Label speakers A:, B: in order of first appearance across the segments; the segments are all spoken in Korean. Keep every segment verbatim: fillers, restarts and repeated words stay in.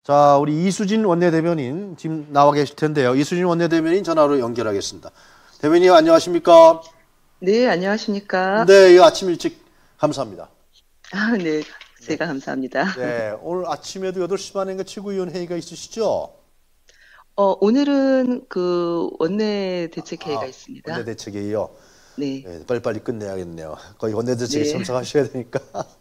A: 자, 우리 이수진 원내대변인 지금 나와 계실 텐데요. 이수진 원내대변인 전화로 연결하겠습니다. 대변인 안녕하십니까?
B: 네, 안녕하십니까?
A: 네, 아침 일찍 감사합니다.
B: 아, 네,
A: 네,
B: 제가 감사합니다.
A: 네, 오늘 아침에도 여덟 시 반에 최고위원 회의가 있으시죠?
B: 어, 오늘은 그 원내 대책회의가
A: 아,
B: 있습니다.
A: 원내대책이에요.
B: 네,
A: 네, 빨리빨리 끝내야겠네요. 거의 원내대책에
B: 네,
A: 참석하셔야 되니까.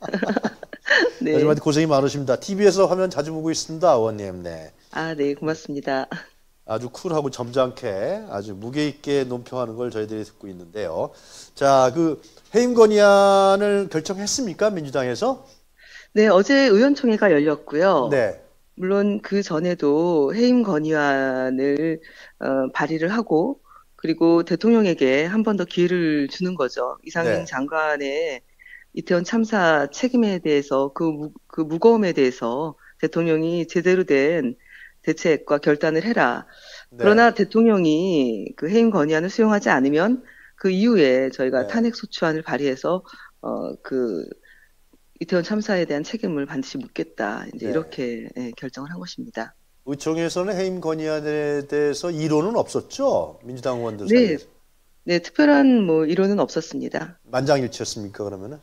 B: 네.
A: 요즘에 고생이 많으십니다. 티비에서 화면 자주 보고 있습니다, 의원님. 네.
B: 아, 네, 고맙습니다.
A: 아주 쿨하고 점잖게 아주 무게 있게 논평하는 걸 저희들이 듣고 있는데요. 자, 그 해임 건의안을 결정했습니까? 민주당에서?
B: 네, 어제 의원총회가 열렸고요.
A: 네.
B: 물론 그 전에도 해임 건의안을 어, 발의를 하고, 그리고 대통령에게 한 번 더 기회를 주는 거죠. 이상민
A: 네.
B: 장관의 이태원 참사 책임에 대해서 그, 무, 그 무거움에 대해서 대통령이 제대로 된 대책과 결단을 해라.
A: 네.
B: 그러나 대통령이 그 해임 건의안을 수용하지 않으면 그 이후에 저희가
A: 네.
B: 탄핵 소추안을 발의해서 어, 그 이태원 참사에 대한 책임을 반드시 묻겠다. 이제
A: 네.
B: 이렇게 예, 결정을 한 것입니다.
A: 의총에서는 해임 건의안에 대해서 이론은 없었죠? 민주당 의원들
B: 네,
A: 사이에서.
B: 네, 특별한 뭐 이론은 없었습니다.
A: 만장일치였습니까, 그러면은?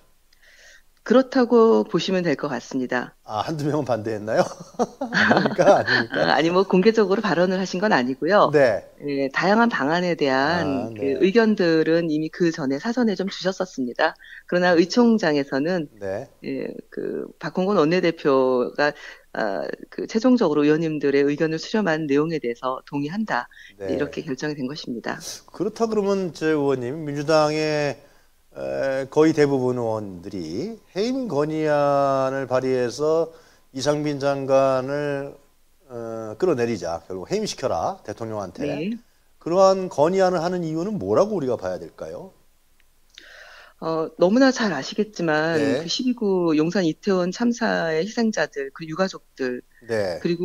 B: 그렇다고 보시면 될 것 같습니다.
A: 아, 한두 명은 반대했나요? 아닙니까? 아닙니까?
B: 아, 아니 뭐 공개적으로 발언을 하신 건 아니고요.
A: 네.
B: 예, 다양한 방안에 대한
A: 아,
B: 그
A: 네.
B: 의견들은 이미 그 전에 사전에 좀 주셨었습니다. 그러나 의총장에서는
A: 네.
B: 예, 그 박홍근 원내대표가 아, 그 최종적으로 의원님들의 의견을 수렴한 내용에 대해서 동의한다. 이제
A: 네.
B: 이렇게 결정이 된 것입니다.
A: 그렇다 그러면 제 의원님, 민주당의 에, 거의 대부분 의원들이 해임 건의안을 발의해서 이상민 장관을 어, 끌어내리자, 결국 해임시켜라 대통령한테.
B: 네.
A: 그러한 건의안을 하는 이유는 뭐라고 우리가 봐야 될까요?
B: 어, 너무나 잘 아시겠지만 그
A: 네,
B: 십이 구 용산 이태원 참사의 희생자들, 그 유가족들,
A: 네,
B: 그리고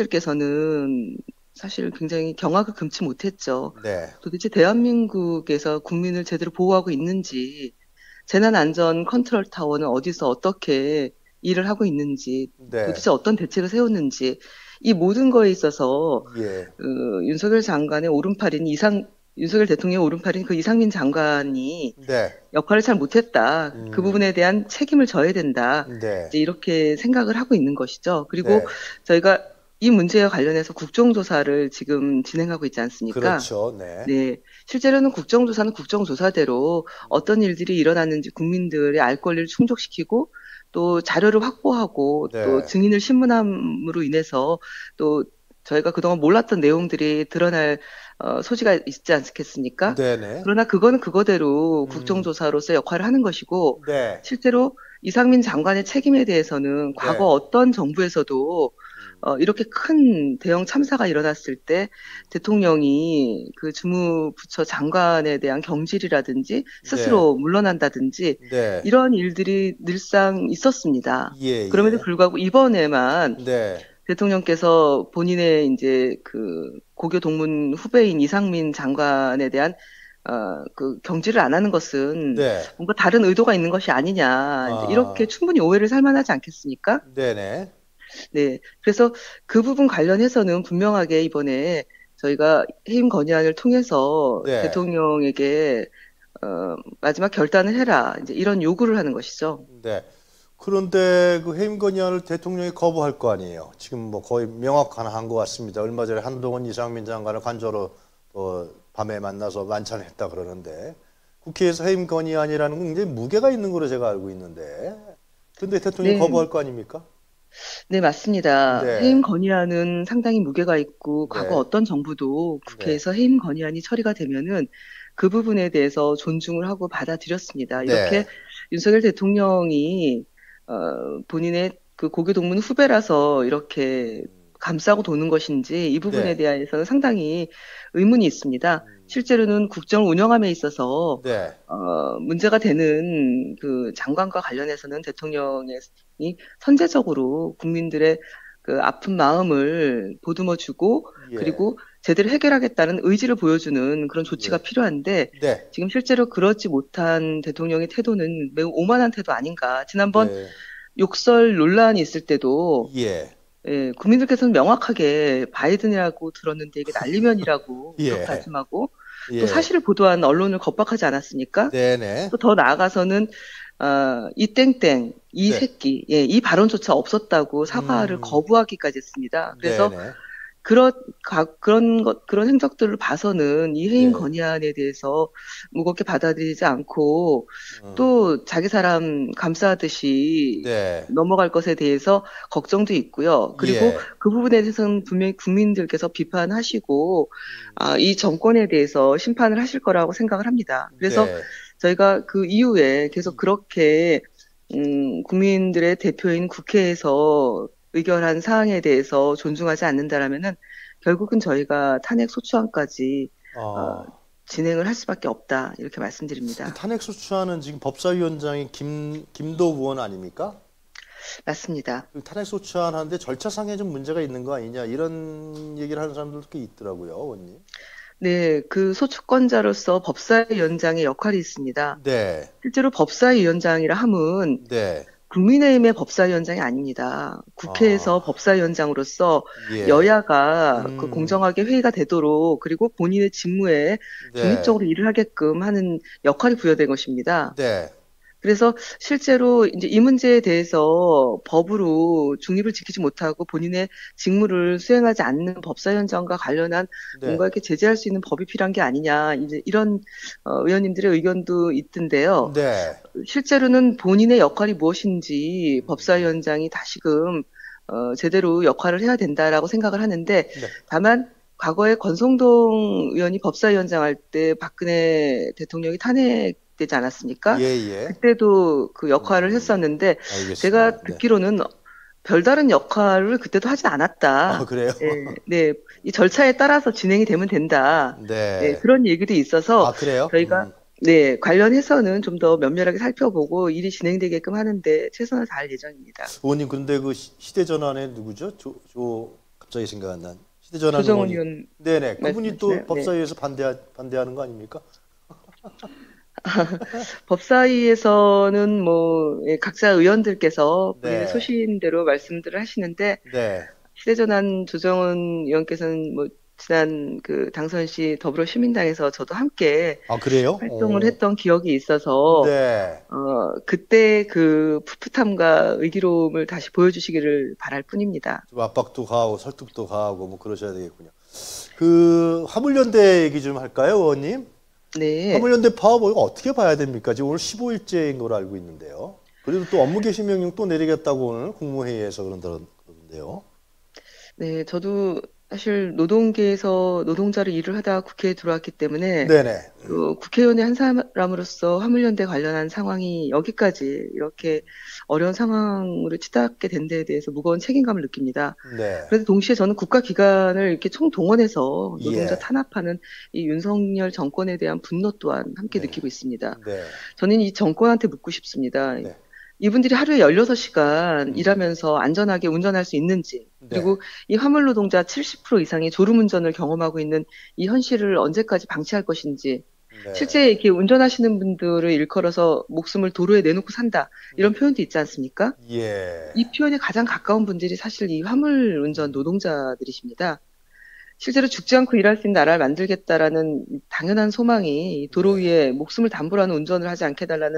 B: 국민들께서는 사실 굉장히 경악을 금치 못했죠.
A: 네,
B: 도대체 대한민국에서 국민을 제대로 보호하고 있는지, 재난안전 컨트롤 타워는 어디서 어떻게 일을 하고 있는지,
A: 네,
B: 도대체 어떤 대책을 세웠는지, 이 모든 거에 있어서
A: 예,
B: 그 윤석열 장관의 오른팔인 이상 윤석열 대통령의 오른팔인 그 이상민 장관이
A: 네,
B: 역할을 잘 못했다. 그
A: 음,
B: 부분에 대한 책임을 져야 된다.
A: 네,
B: 이제 이렇게 생각을 하고 있는 것이죠. 그리고
A: 네,
B: 저희가 이 문제와 관련해서 국정조사를 지금 진행하고 있지 않습니까?
A: 그렇죠, 네,
B: 네. 실제로는 국정조사는 국정조사대로 어떤 일들이 일어났는지 국민들의 알 권리를 충족시키고 또 자료를 확보하고 또
A: 네,
B: 증인을 신문함으로 인해서 또 저희가 그동안 몰랐던 내용들이 드러날 어, 소지가 있지 않겠습니까?
A: 네, 네,
B: 그러나 그거는 그거대로
A: 음,
B: 국정조사로서 역할을 하는 것이고
A: 네,
B: 실제로 이상민 장관의 책임에 대해서는 과거
A: 네,
B: 어떤 정부에서도
A: 음,
B: 어, 이렇게 큰 대형 참사가 일어났을 때 대통령이 그 주무부처 장관에 대한 경질이라든지
A: 네,
B: 스스로 물러난다든지
A: 네,
B: 이런 일들이 늘상 있었습니다.
A: 예,
B: 그럼에도
A: 예,
B: 불구하고 이번에만
A: 네,
B: 대통령께서 본인의 이제 그 고교 동문 후배인 이상민 장관에 대한 어, 그 경질을 안 하는 것은
A: 네,
B: 뭔가 다른 의도가 있는 것이 아니냐. 이제 이렇게
A: 아,
B: 충분히 오해를 살 만하지 않겠습니까?
A: 네네,
B: 네. 그래서 그 부분 관련해서는 분명하게 이번에 저희가 해임 건의안을 통해서
A: 네,
B: 대통령에게 어, 마지막 결단을 해라. 이제 이런 요구를 하는 것이죠.
A: 네. 그런데 그 해임 건의안을 대통령이 거부할 거 아니에요. 지금 뭐 거의 명확한 것 같습니다. 얼마 전에 한동훈 이상민 장관을 관저로 어, 밤에 만나서 만찬했다 그러는데 국회에서 해임 건의안이라는 건 굉장히 무게가 있는 걸로 제가 알고 있는데 근데 대통령이
B: 네.
A: 거부할 거 아닙니까?
B: 네, 맞습니다. 해임
A: 네,
B: 건의안은 상당히 무게가 있고, 과거
A: 네,
B: 어떤 정부도
A: 네,
B: 국회에서 해임 건의안이 처리가 되면은 그 부분에 대해서 존중을 하고 받아들였습니다. 이렇게
A: 네,
B: 윤석열 대통령이, 어, 본인의 그 고교 동문 후배라서 이렇게
A: 음,
B: 감싸고 도는 것인지 이 부분에
A: 네,
B: 대해서는 상당히 의문이 있습니다.
A: 음,
B: 실제로는 국정을 운영함에 있어서
A: 네,
B: 어, 문제가 되는 그 장관과 관련해서는 대통령이 선제적으로 국민들의 그 아픈 마음을 보듬어 주고
A: 예,
B: 그리고 제대로 해결하겠다는 의지를 보여주는 그런 조치가
A: 예,
B: 필요한데
A: 네,
B: 지금 실제로 그렇지 못한 대통령의 태도는 매우 오만한 태도 아닌가. 지난번
A: 네,
B: 욕설 논란이 있을 때도
A: 예,
B: 예, 국민들께서는 명확하게 바이든이라고 들었는데 이게 날리면이라고 무턱
A: 예,
B: 다짐하고 또
A: 예,
B: 사실을 보도한 언론을 겁박하지 않았습니까?
A: 네네,
B: 또 더 나아가서는 어, 이 땡땡, 이
A: 네,
B: 새끼, 예, 이 발언조차 없었다고 사과를
A: 음,
B: 거부하기까지 했습니다. 그래서
A: 네네,
B: 그런 가- 그런 것 그런 행적들을 봐서는 이 해임
A: 네,
B: 건의안에 대해서 무겁게 받아들이지 않고
A: 음,
B: 또 자기 사람 감싸듯이
A: 네,
B: 넘어갈 것에 대해서 걱정도 있고요. 그리고
A: 예,
B: 그 부분에 대해서는 분명히 국민들께서 비판하시고 아, 이 정권에 대해서 심판을 하실 거라고 생각을 합니다. 그래서
A: 네,
B: 저희가 그 이후에 계속 그렇게 음, 국민들의 대표인 국회에서 의결한 사항에 대해서 존중하지 않는다라면은 결국은 저희가 탄핵 소추안까지 어,
A: 어,
B: 진행을 할 수밖에 없다 이렇게
A: 이
B: 말씀드립니다.
A: 탄핵 소추안은 지금 법사위원장이 김 김도 의원 아닙니까?
B: 맞습니다.
A: 그 탄핵 소추안 하는데 절차상에 좀 문제가 있는 거 아니냐 이런 얘기를 하는 사람들도 꽤 있더라고요, 의원님.
B: 네, 그 소추권자로서 법사위원장의 역할이 있습니다.
A: 네,
B: 실제로 법사위원장이라 함은
A: 네,
B: 국민의힘의 법사위원장이 아닙니다. 국회에서
A: 아,
B: 법사위원장으로서
A: 예,
B: 여야가 그
A: 음,
B: 공정하게 회의가 되도록 그리고 본인의 직무에
A: 네,
B: 중립적으로 일을 하게끔 하는 역할이 부여된 것입니다.
A: 네,
B: 그래서 실제로 이제 이 문제에 대해서 법으로 중립을 지키지 못하고 본인의 직무를 수행하지 않는 법사위원장과 관련한
A: 네,
B: 뭔가 이렇게 제재할 수 있는 법이 필요한 게 아니냐, 이제 이런 어, 의원님들의 의견도 있던데요.
A: 네,
B: 실제로는 본인의 역할이 무엇인지
A: 음,
B: 법사위원장이 다시금 어, 제대로 역할을 해야 된다라고 생각을 하는데
A: 네,
B: 다만 과거에 권성동 의원이 법사위원장 할 때 박근혜 대통령이 탄핵되지 않았습니까?
A: 예, 예,
B: 그때도 그 역할을
A: 음,
B: 했었는데
A: 알겠습니다.
B: 제가
A: 네,
B: 듣기로는 별다른 역할을 그때도 하진
A: 아,
B: 않았다.
A: 그래요?
B: 예, 네, 이 절차에 따라서 진행이 되면 된다. 예,
A: 네,
B: 그런 얘기도 있어서
A: 아, 그래요?
B: 저희가
A: 음,
B: 네, 관련해서는 좀 더 면밀하게 살펴보고 일이 진행되게끔 하는데 최선을 다할 예정입니다.
A: 의원님, 그런데 그 시- 휴대전화에 누구죠? 조, 조, 갑자기 생각 안 난. 휴대전화
B: 조정훈
A: 의원이,
B: 의원
A: 네네, 그분이 또
B: 말씀하시나요? 네.
A: 법사위에서 반대, 반대하는 거 아닙니까?
B: 법사위에서는 뭐 예, 각자 의원들께서 본인의
A: 네,
B: 소신대로 말씀들을 하시는데
A: 네,
B: 휴대전환 조정은 의원께서는 뭐 지난 그 당선 시 더불어시민당에서 저도 함께
A: 아, 그래요?
B: 활동을
A: 어,
B: 했던 기억이 있어서
A: 네.
B: 어 그때 그 풋풋함과 의기로움을 다시 보여주시기를 바랄 뿐입니다.
A: 좀 압박도 가하고 설득도 가하고 뭐 그러셔야 되겠군요. 그 화물연대 얘기 좀 할까요, 의원님?
B: 네.
A: 화물연대 파업 이거 어떻게 봐야 됩니까? 지금 오늘 십오 일째인 걸로 알고 있는데요. 그리고 또 업무 개시 명령 또 내리겠다고 오늘 국무회의에서 그런다는데요.
B: 네, 저도 사실 노동계에서 노동자로 일을 하다 국회에 들어왔기 때문에
A: 네네.
B: 또 국회의원의 한 사람으로서 화물연대 관련한 상황이 여기까지 이렇게 어려운 상황으로 치닫게 된 데에 대해서 무거운 책임감을 느낍니다.
A: 네.
B: 그래서 동시에 저는 국가기관을 이렇게 총동원해서 노동자
A: 예.
B: 탄압하는 이 윤석열 정권에 대한 분노 또한 함께
A: 네.
B: 느끼고 있습니다.
A: 네.
B: 저는 이 정권한테 묻고 싶습니다.
A: 네.
B: 이분들이 하루에 열여섯 시간
A: 음.
B: 일하면서 안전하게 운전할 수 있는지,
A: 네.
B: 그리고 이 화물 노동자 칠십 퍼센트 이상이 졸음운전을 경험하고 있는 이 현실을 언제까지 방치할 것인지,
A: 네.
B: 실제 이렇게 운전하시는 분들을 일컬어서 목숨을 도로에 내놓고 산다, 이런
A: 네.
B: 표현도 있지 않습니까?
A: 예.
B: 이 표현에 가장 가까운 분들이 사실 이 화물 운전
A: 음.
B: 노동자들이십니다. 실제로 죽지 않고 일할 수 있는 나라를 만들겠다라는 당연한 소망이 도로
A: 네.
B: 위에 목숨을 담보로 하는 운전을 하지 않게 해달라는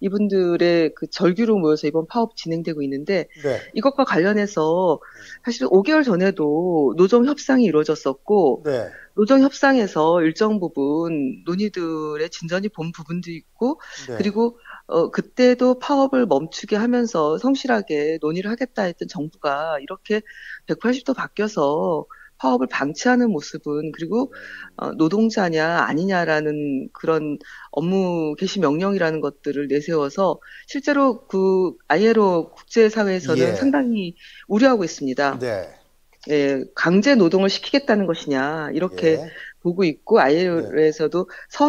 B: 이분들의 그 절규로 모여서 이번 파업 진행되고 있는데
A: 네.
B: 이것과 관련해서
A: 음.
B: 사실 오 개월 전에도 노정 협상이 이루어졌었고
A: 네.
B: 노정 협상에서 일정 부분 논의들의 진전이 본 부분도 있고
A: 네.
B: 그리고 어 그때도 파업을 멈추게 하면서 성실하게 논의를 하겠다 했던 정부가 이렇게 백팔십 도 바뀌어서 파업을 방치하는 모습은 그리고
A: 음.
B: 어, 노동자냐 아니냐라는 그런 업무 개시 명령이라는 것들을 내세워서 실제로 그 아이엘오 국제사회에서는
A: 예.
B: 상당히 우려하고 있습니다.
A: 네.
B: 예, 강제 노동을 시키겠다는 것이냐 이렇게
A: 예.
B: 보고 있고
A: 네.
B: 아이엘오에서도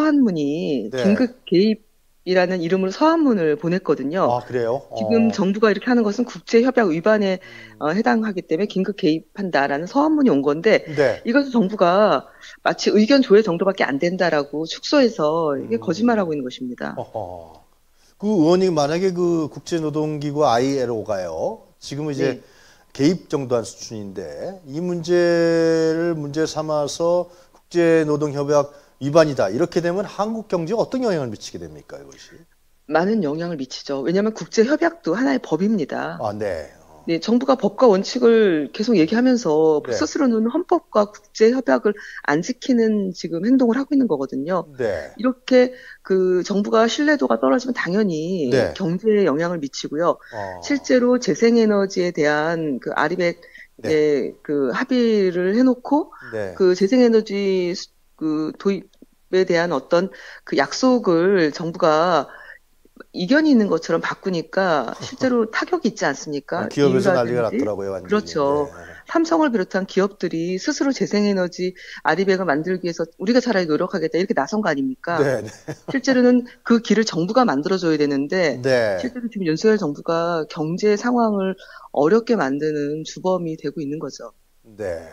B: 서한문이
A: 네.
B: 긴급 개입이라는 이름으로 서한문을 보냈거든요.
A: 아, 그래요?
B: 지금
A: 어.
B: 정부가 이렇게 하는 것은 국제협약 위반에
A: 음.
B: 어, 해당하기 때문에 긴급 개입한다라는 서한문이 온 건데
A: 네.
B: 이것을 정부가 마치 의견 조회 정도밖에 안 된다라고 축소해서 이게 거짓말하고
A: 음.
B: 있는 것입니다.
A: 어허. 그 의원님 만약에 그 국제노동기구 아이엘오가요. 지금 이제
B: 네.
A: 개입 정도한 수준인데 이 문제를 문제 삼아서 국제노동협약 위반이다. 이렇게 되면 한국 경제에 어떤 영향을 미치게 됩니까, 이것이?
B: 많은 영향을 미치죠. 왜냐하면 국제협약도 하나의 법입니다.
A: 아, 네. 어,
B: 네, 정부가 법과 원칙을 계속 얘기하면서
A: 네.
B: 스스로는 헌법과 국제협약을 안 지키는 지금 행동을 하고 있는 거거든요.
A: 네.
B: 이렇게 그 정부가 신뢰도가 떨어지면 당연히
A: 네.
B: 경제에 영향을 미치고요.
A: 어,
B: 실제로 재생에너지에 대한 그 아리백의
A: 네.
B: 그 합의를 해놓고
A: 네.
B: 그 재생에너지 수- 그 도입에 대한 어떤 그 약속을 정부가 이견이 있는 것처럼 바꾸니까 실제로 타격이 있지
A: 아,
B: 않습니까?
A: 기업에서 난리가
B: 이유라든지.
A: 났더라고요, 완전히.
B: 그렇죠.
A: 네.
B: 삼성을 비롯한 기업들이 스스로 재생에너지 아리백을 만들기 위해서 우리가 차라리 노력하겠다 이렇게 나선 거 아닙니까?
A: 네. 네.
B: 실제로는 그 길을 정부가 만들어줘야 되는데
A: 네.
B: 실제로 지금 윤석열 정부가 경제 상황을 어렵게 만드는 주범이 되고 있는 거죠.
A: 네.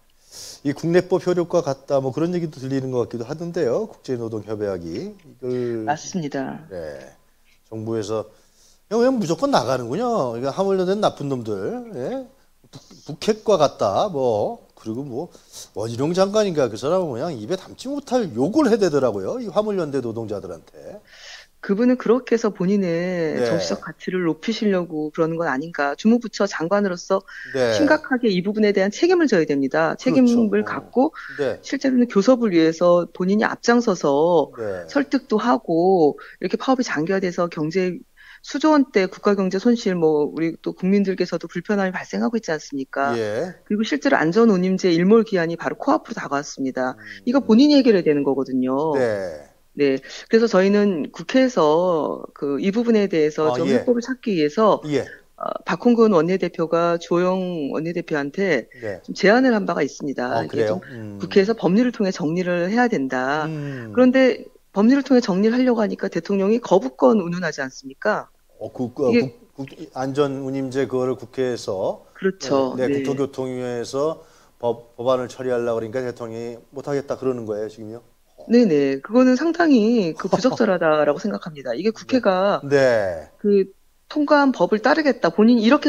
A: 이 국내법 효력과 같다, 뭐 그런 얘기도 들리는 것 같기도 하던데요. 국제노동협약이 이걸
B: 맞습니다.
A: 네. 정부에서 그냥, 그냥 무조건 나가는군요. 이거 하물며 된 나쁜 놈들. 예? 북, 북핵과 같다. 뭐 그리고 뭐 원희룡 장관인가 그 사람은 그냥 입에 담지 못할 욕을 해대더라고요. 이 화물연대 노동자들한테.
B: 그분은 그렇게 해서 본인의 정치적
A: 네.
B: 가치를 높이시려고 그러는 건 아닌가. 주무부처 장관으로서
A: 네.
B: 심각하게 이 부분에 대한 책임을 져야 됩니다.
A: 그렇죠.
B: 책임을
A: 어.
B: 갖고
A: 네.
B: 실제로는 교섭을 위해서 본인이 앞장서서
A: 네.
B: 설득도 하고 이렇게 파업이 장기화돼서 경제 수조 원대 국가 경제 손실 뭐 우리 또 국민들께서도 불편함이 발생하고 있지 않습니까?
A: 예.
B: 그리고 실제로 안전운임제 일몰 기한이 바로 코앞으로 다가왔습니다. 이거
A: 음.
B: 본인이 해결해야 되는 거거든요.
A: 네.
B: 네. 그래서 저희는 국회에서 그 이 부분에 대해서
A: 아,
B: 좀
A: 예.
B: 해법을 찾기 위해서
A: 예.
B: 어, 박홍근 원내대표가 조영 원내대표한테
A: 네.
B: 좀 제안을 한 바가 있습니다.
A: 아,
B: 이게 좀
A: 그래요? 음.
B: 국회에서 법률을 통해 정리를 해야 된다.
A: 음.
B: 그런데 법률을 통해 정리를 하려고 하니까 대통령이 거부권 운운하지 않습니까?
A: 어, 국, 어,
B: 이게
A: 국, 국, 안전운임제 그거를 국회에서
B: 그렇죠.
A: 네,
B: 네.
A: 국토교통위에서 법, 법안을 처리하려고 그러니까 대통령이 못하겠다 그러는 거예요, 지금요?
B: 네네. 그거는 상당히 그 부적절하다라고 생각합니다. 이게
A: 네.
B: 국회가
A: 네.
B: 그 통과한 법을 따르겠다. 본인이 이렇게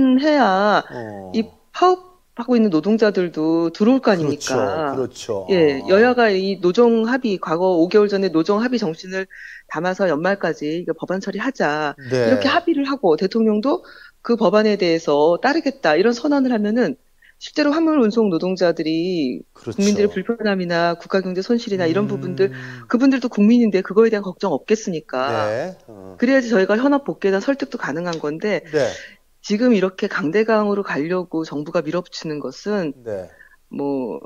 B: 선언해야 이
A: 어,
B: 파업하고 있는 노동자들도 들어올 거
A: 그렇죠.
B: 아닙니까?
A: 그렇죠.
B: 예,
A: 아,
B: 여야가 이 노정 합의, 과거 오 개월 전에 노정 합의 정신을 담아서 연말까지 이거 법안 처리하자. 이렇게
A: 네.
B: 합의를 하고 대통령도 그 법안에 대해서 따르겠다. 이런 선언을 하면은 실제로 화물 운송 노동자들이 국민들의
A: 그렇죠.
B: 불편함이나 국가 경제 손실이나 이런 부분들,
A: 음,
B: 그분들도 국민인데 그거에 대한 걱정 없겠습니까?
A: 네. 어,
B: 그래야지 저희가 현업 복귀에 대한 설득도 가능한 건데
A: 네.
B: 지금 이렇게 강대강으로 가려고 정부가 밀어붙이는 것은
A: 네.
B: 뭐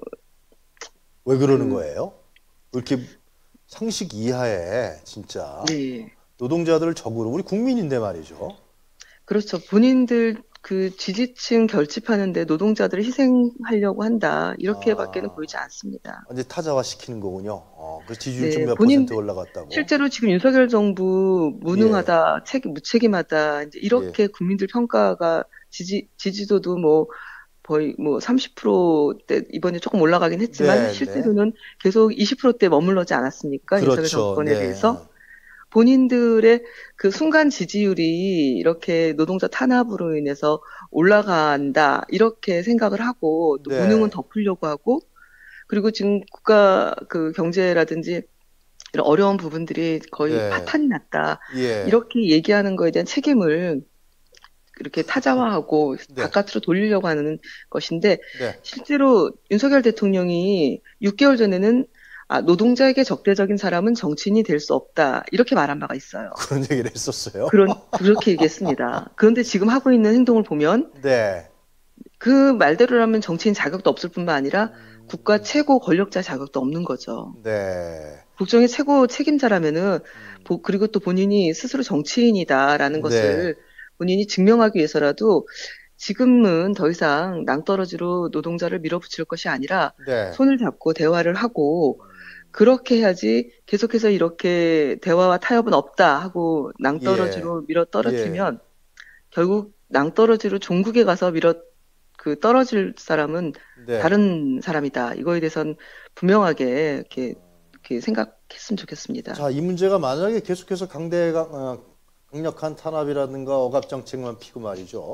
A: 왜 그러는
B: 그,
A: 거예요? 왜 이렇게 상식 이하에 진짜
B: 네.
A: 노동자들을 적으로 우리 국민인데 말이죠.
B: 그렇죠. 본인들 그 지지층 결집하는데 노동자들을 희생하려고 한다. 이렇게밖에는
A: 아,
B: 보이지 않습니다.
A: 이제 타자화 시키는 거군요. 어, 그 지지율 좀
B: 네,
A: 몇
B: 본인
A: 퍼센트 올라갔다고.
B: 실제로 지금 윤석열 정부
A: 예,
B: 무능하다, 책, 무책임하다, 이제
A: 예.
B: 이렇게 국민들 평가가 지지 지지도도 뭐 거의 뭐 삼십 퍼센트대 이번에 조금 올라가긴 했지만
A: 네, 네.
B: 실제로는 계속 이십 퍼센트대 머물러지 않았습니까? 윤석열
A: 그렇죠.
B: 정권에
A: 네.
B: 대해서. 본인들의 그 순간 지지율이 이렇게 노동자 탄압으로 인해서 올라간다, 이렇게 생각을 하고, 또 무능은
A: 네.
B: 덮으려고 하고, 그리고 지금 국가 그 경제라든지 이런 어려운 부분들이 거의
A: 네.
B: 파탄이 났다,
A: 예.
B: 이렇게 얘기하는 거에 대한 책임을 이렇게 타자화하고
A: 네.
B: 바깥으로 돌리려고 하는 것인데,
A: 네.
B: 실제로 윤석열 대통령이 육 개월 전에는 아, 노동자에게 적대적인 사람은 정치인이 될 수 없다. 이렇게 말한 바가 있어요.
A: 그런 얘기를 했었어요.
B: 그런, 그렇게 얘기했습니다. 그런데 지금 하고 있는 행동을 보면
A: 네.
B: 그 말대로라면 정치인 자격도 없을 뿐만 아니라 국가
A: 음,
B: 최고 권력자 자격도 없는 거죠.
A: 네.
B: 국정의 최고 책임자라면은,
A: 음,
B: 보- 그리고 또 본인이 스스로 정치인이다라는
A: 네.
B: 것을 본인이 증명하기 위해서라도 지금은 더 이상 낭떠러지로 노동자를 밀어붙일 것이 아니라
A: 네.
B: 손을 잡고 대화를 하고
A: 음,
B: 그렇게 해야지 계속해서 이렇게 대화와 타협은 없다 하고
A: 예.
B: 낭떠러지로 밀어
A: 예.
B: 떨어뜨리면 결국 낭떠러지로 종국에 가서 밀어 그 떨어질 사람은
A: 네.
B: 다른 사람이다. 이거에 대해서는 분명하게 이렇게, 이렇게 생각했으면 좋겠습니다.
A: 자, 이 문제가 만약에 계속해서 강대 강, 어, 강력한 탄압이라든가 억압 정책만 피고 말이죠.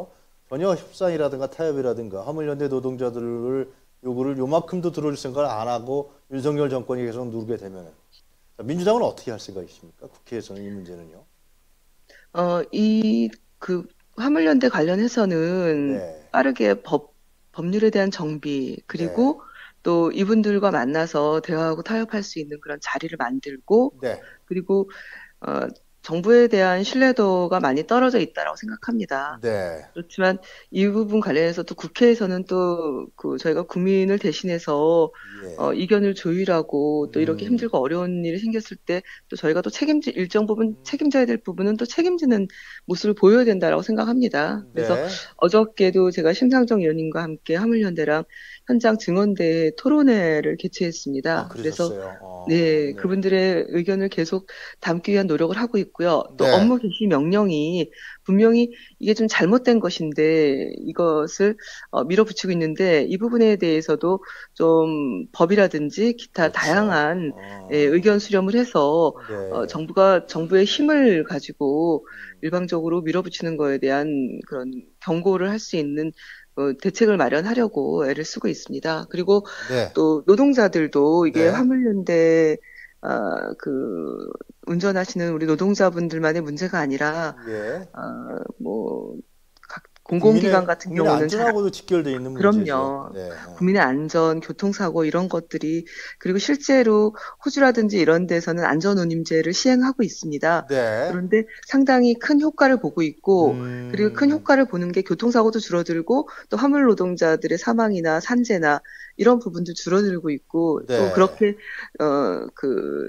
A: 전혀 협상이라든가 타협이라든가 화물연대 노동자들을 요구를 요만큼도 들어줄 생각을 안 하고 윤석열 정권이 계속 누르게 되면 민주당은 어떻게 할 생각이십니까? 국회에서는 이 문제는요.
B: 어, 이, 그, 화물연대 관련해서는
A: 네.
B: 빠르게 법, 법률에 대한 정비, 그리고 또 이분들과 만나서 대화하고 타협할 수 있는 그런 자리를 만들고,
A: 네.
B: 그리고, 어, 정부에 대한 신뢰도가 많이 떨어져 있다라고 생각합니다.
A: 네.
B: 그렇지만 이 부분 관련해서 또 국회에서는 또 그 저희가 국민을 대신해서
A: 예.
B: 어, 이견을 조율하고 또 이렇게
A: 음.
B: 힘들고 어려운 일이 생겼을 때 또 저희가 또 책임지 일정 부분 책임져야 될 부분은 또 책임지는 모습을 보여야 된다라고 생각합니다. 그래서
A: 네.
B: 어저께도 제가 심상정 의원님과 함께 화물연대랑 현장 증언대 토론회를 개최했습니다.
A: 아,
B: 그래서
A: 그러셨어요. 어,
B: 네,
A: 네.
B: 그분들의 의견을 계속 담기 위한 노력을 하고 있고요. 또
A: 네.
B: 업무 개시 명령이 분명히 이게 좀 잘못된 것인데 이것을 어, 밀어붙이고 있는데 이 부분에 대해서도 좀 법이라든지 기타
A: 그렇죠.
B: 다양한
A: 어.
B: 예, 의견 수렴을 해서
A: 네.
B: 어, 정부가 정부의 힘을 가지고
A: 음.
B: 일방적으로 밀어붙이는 거에 대한 그런 경고를 할 수 있는 어, 대책을 마련하려고 애를 쓰고 있습니다. 그리고
A: 네.
B: 또 노동자들도 이게
A: 네.
B: 화물연대 아, 그 운전하시는 우리 노동자분들만의 문제가 아니라
A: 예.
B: 아, 뭐 각 공공기관 같은
A: 국민의
B: 경우는 잘
A: 안전하고도 직결돼 있는
B: 그럼요.
A: 문제죠. 네.
B: 국민의 안전, 교통사고 이런 것들이 그리고 실제로 호주라든지 이런 데서는 안전운임제를 시행하고 있습니다.
A: 네.
B: 그런데 상당히 큰 효과를 보고 있고
A: 음.
B: 그리고 큰 효과를 보는 게 교통사고도 줄어들고 또 화물 노동자들의 사망이나 산재나 이런 부분도 줄어들고 있고
A: 네.
B: 또 그렇게 어 그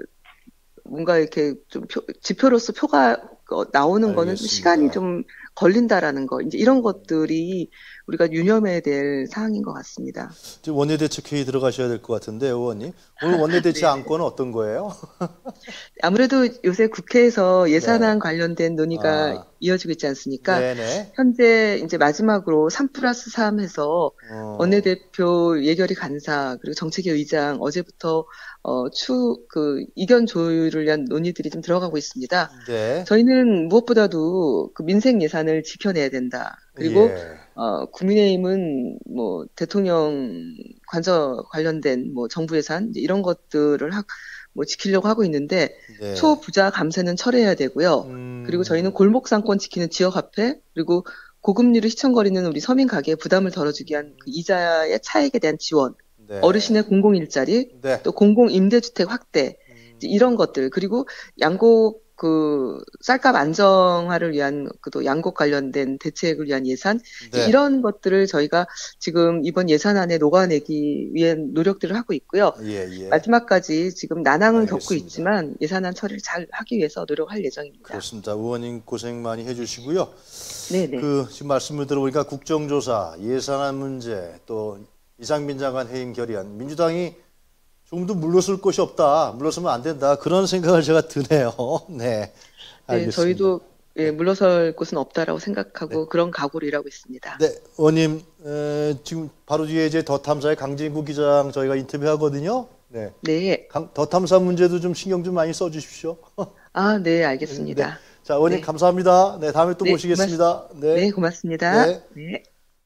B: 뭔가 이렇게 좀 표, 지표로서 표가 어, 나오는 거는 좀
A: 알겠습니다.
B: 시간이 좀 걸린다라는 거 이제 이런 것들이 우리가 유념해야 될 사항인 것 같습니다.
A: 지금 원내대책회의 들어가셔야 될 것 같은데 의원님 오늘 원내대책
B: 네.
A: 안건은 어떤 거예요?
B: 아무래도 요새 국회에서 예산안 관련된 논의가
A: 아.
B: 이어지고 있지 않습니까?
A: 네네.
B: 현재 이제 마지막으로 삼 플러스 삼 해서
A: 어.
B: 원내대표 예결위 간사 그리고 정책위 의장 어제부터 어, 추, 그 이견 조율을 위한 논의들이 좀 들어가고 있습니다.
A: 네.
B: 저희는 무엇보다도 그 민생 예산을 지켜내야 된다. 그리고
A: 예.
B: 어, 국민의힘은 뭐 대통령 관저 관련된 뭐 정부 예산 이제 이런 것들을 하, 뭐 지키려고 하고 있는데
A: 네.
B: 초부자 감세는 철회해야 되고요.
A: 음.
B: 그리고 저희는 골목 상권 지키는 지역 화폐 그리고 고금리로 휘청거리는 우리 서민 가게에 부담을 덜어주기 위한 그 이자의 차익에 대한 지원,
A: 네.
B: 어르신의 공공 일자리,
A: 네.
B: 또 공공 임대주택 확대 이제 이런 것들 그리고 양곡 그 쌀값 안정화를 위한 그또 양곡 관련된 대책을 위한 예산
A: 네.
B: 이런 것들을 저희가 지금 이번 예산안에 녹아내기 위한 노력들을 하고 있고요.
A: 예, 예.
B: 마지막까지 지금 난항을
A: 알겠습니다.
B: 겪고 있지만 예산안 처리를 잘 하기 위해서 노력할 예정입니다.
A: 그렇습니다. 의원님 고생 많이 해주시고요.
B: 네네.
A: 그 지금 말씀을 들어보니까 국정조사, 예산안 문제, 또 이상민 장관 해임 결의안, 민주당이 조금 더 물러설 곳이 없다, 물러서면 안 된다 그런 생각을 제가 드네요. 네, 알겠습니다.
B: 네, 저희도 예, 물러설 곳은 없다라고 생각하고
A: 네.
B: 그런 각오를 일하고 있습니다.
A: 네, 의원님 에, 지금 바로 뒤에 이제 더 탐사의 강진구 기자랑 저희가 인터뷰하거든요. 네,
B: 네.
A: 강, 더 탐사 문제도 좀 신경 좀 많이 써주십시오.
B: 아, 네, 알겠습니다.
A: 네. 자, 의원님
B: 네.
A: 감사합니다. 네, 다음에 또
B: 네,
A: 모시겠습니다.
B: 고맙, 네, 고맙습니다.
A: 네.
B: 네.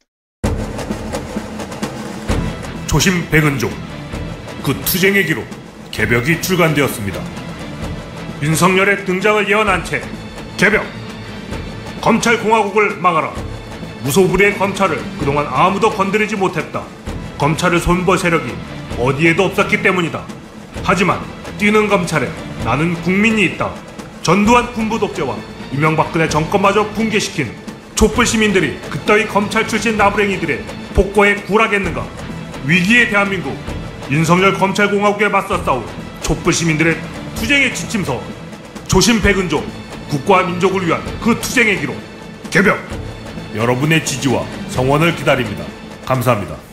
C: 조심 백은종 그 투쟁의 기록 개벽이 출간되었습니다. 윤석열의 등장을 예언한 채 개벽! 검찰공화국을 막아라. 무소불위의 검찰을 그동안 아무도 건드리지 못했다. 검찰을 손볼 세력이 어디에도 없었기 때문이다. 하지만 뛰는 검찰에 나는 국민이 있다. 전두환 군부 독재와 이명박근혜 정권마저 붕괴시킨 촛불 시민들이 그따위 검찰 출신 나부랭이들의 폭거에 굴하겠는가? 위기의 대한민국 윤석열 검찰공화국에 맞서 싸울 촛불 시민들의 투쟁의 지침서 조심 백은종 국가와 민족을 위한 그 투쟁의 기록 개벽! 여러분의 지지와 성원을 기다립니다. 감사합니다.